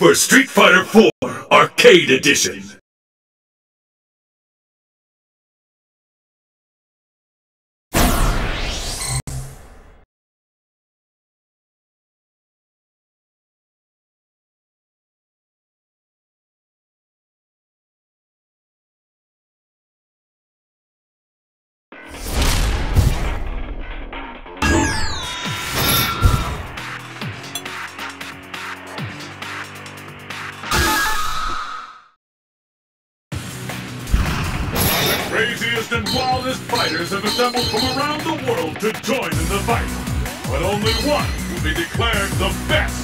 Super Street Fighter 4 Arcade Edition. Craziest and wildest fighters have assembled from around the world to join in the fight. But only one will be declared the best.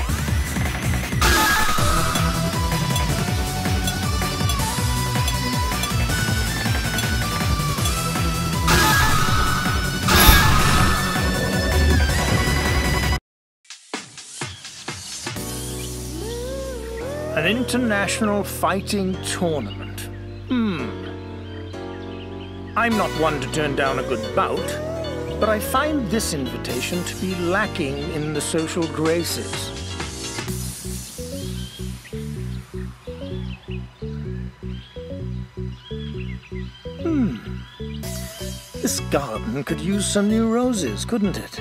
An international fighting tournament. I'm not one to turn down a good bout, but I find this invitation to be lacking in the social graces. This garden could use some new roses, couldn't it?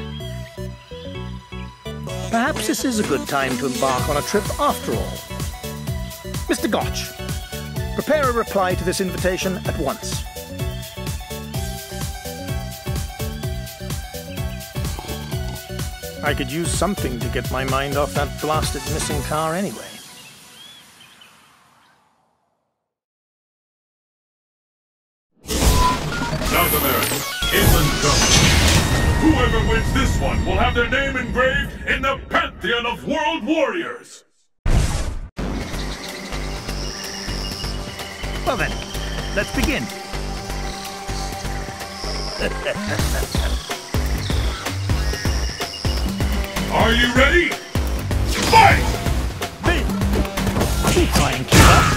Perhaps this is a good time to embark on a trip after all. Mr. Gotch, prepare a reply to this invitation at once. I could use something to get my mind off that blasted missing car anyway. South America, Inland Zone. Whoever wins this one will have their name engraved in the Pantheon of World Warriors. Well then, let's begin. Are you ready? Fight! You try and keep up.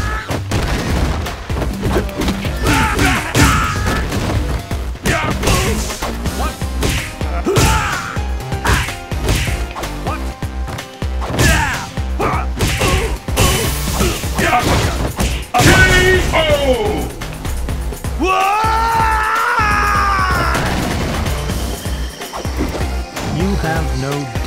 You have no